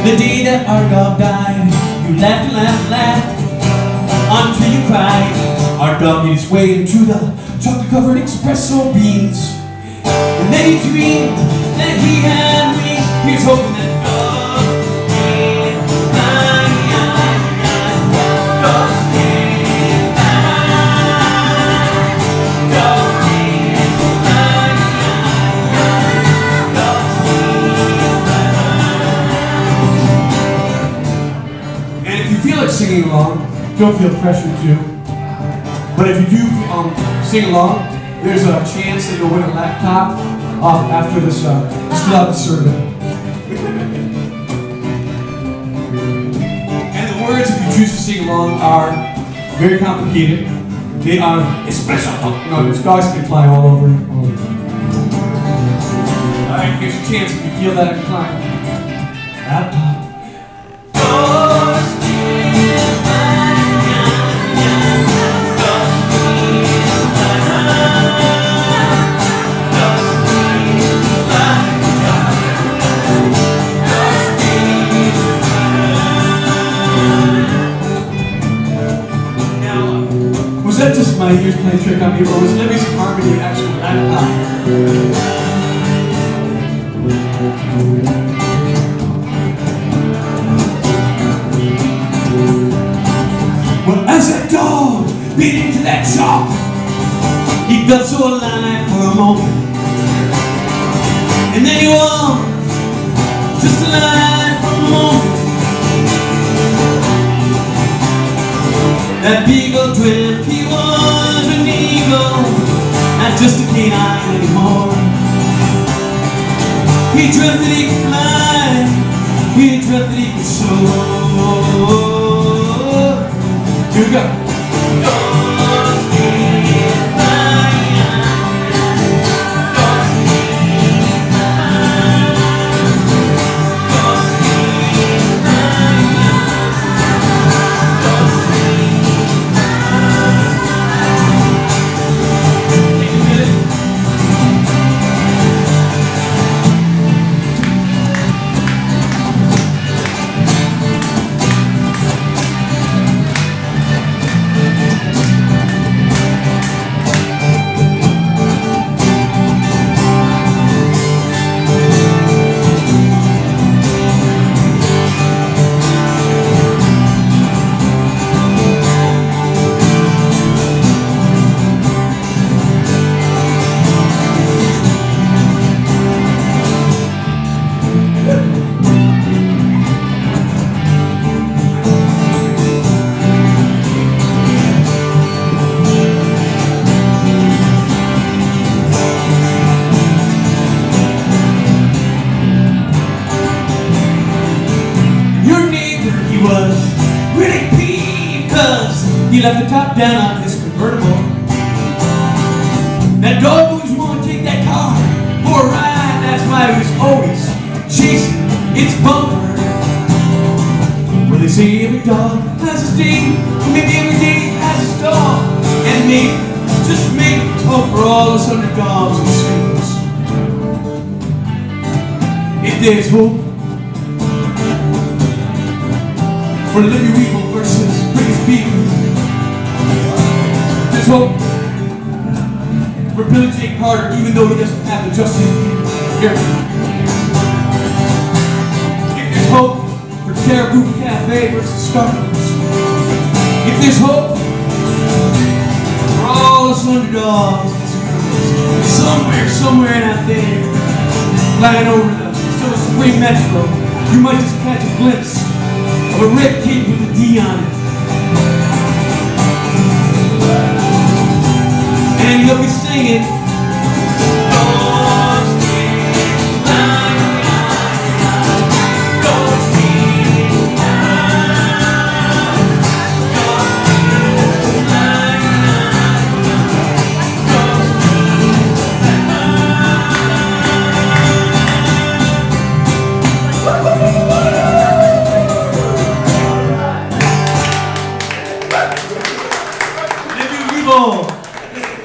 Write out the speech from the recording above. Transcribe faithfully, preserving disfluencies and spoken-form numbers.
The day that our dog died, you laughed and laughed and laughed until you cried. Our dog made his way into the chocolate-covered espresso beans, and then he dreamed that he had wings. Here's hoping that dog can fly, dog can fly, dog can fly, dog can fly. And if you feel like singing along, don't feel pressured to. But if you do um, sing along, there's a chance that you'll win a laptop uh, after this, uh, just fill out the survey. And the words, if you choose to sing along, are very complicated. They are espresso. No, there's dogs can fly all over. All over. Alright, here's a chance if you feel that inclined. Laptop. Was that just my ears playing trick on me, or was Libby's harmony actually that high? Well, as that dog bit into that chalk, he felt so alive for a moment, and then he was just alive for a moment. That beagle dreamt he was an eagle, not just a canine anymore. He dreamt that he could fly, he dreamt that he could soar. Here we go. Dogs can fly, dogs can fly, dogs can fly, dogs can he left the top down on his convertible. That dog always wanted to take that car for a ride. That's why he was always chasing its bumper. Well, they say every dog has its day, or maybe every day has its dog. And maybe, just maybe, hope for all us underdogs and saints. If there's hope for Libby Wiebel versus British people, there's hope for Billy J. Carter, even though he doesn't have the justice here. If there's hope for Caribou Coffee versus Starbucks, if there's hope for all us underdogs, somewhere, somewhere out there, flying over the still spring metro, you might just catch a glimpse of a red kid with a D on it. And he'll be singing